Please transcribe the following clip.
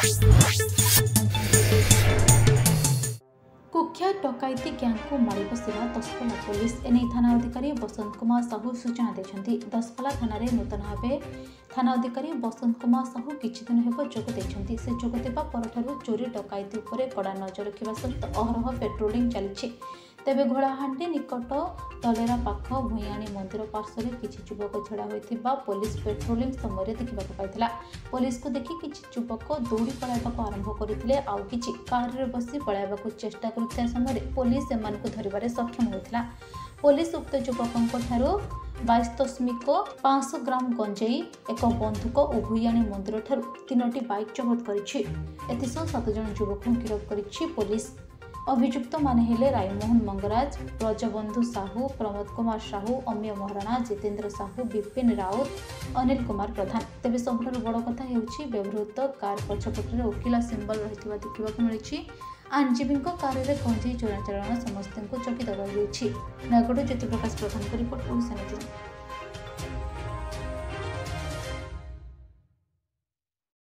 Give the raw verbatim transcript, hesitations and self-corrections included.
कुख्यात डकायती गैंग को मारी बसिला दसपल्ला पुलिस। एने थाना अधिकारी बसंत कुमार साहू सूचना देछंती। दसपल्ला थाना रे नूतन भावे थाना अधिकारी बसंत कुमार साहू किछि दिन हेब जोग देछंती। से जोग देबा परठारु चोरी डकायती उपरे कड़ा नजर रखिबा सहित अहरह पेट्रोलिंग चलिछि। तेबे घोड़ाहांडी निकट तलेरा पाख भुईयाणी मंदिर पार्श्व किछि युवक छड़ा होइथिबा पुलिस पेट्रोलिंग समय देखा पाइथिला। पुलिस को देखि किछि युवक दौड़ी पलाइबाक आरंभ करथिले। आउ किछि कार रे बसी पलाइबाक चेष्टा करथिया समय पुलिस एमानकु धरिबारे सक्षम होइथिला। पुलिस उक्त युवकଙ୍କ ठारू बाईस दशमिक पाँच सौ ग्राम गंजेई, एक बंधुक और भुईयाणी मंदिर ठारू तीनोटी बाइक जबत करिछि। एथिसह सात जन युवक गिरफ करिछि पुलिस। अभियुक्त माने हेले रायमोहन मंगराज, ब्रजबंधु साहू, प्रमोद कुमार साहू, अम्य महाराणा, जितेंद्र साहू, विपिन राउत, अनिल कुमार प्रधान। तेबे सबुठारु बड़ कथा हेउछि व्यवहृत कार पछपटे ओकिला सिंबल रहिथिबा देखिबाकु मिलिछि। आईनजीवी कार रे गंजेई चोराचालाण समस्त को चकित कर नयगढ़ ज्योति प्रकाश प्रधान रिपोर्ट।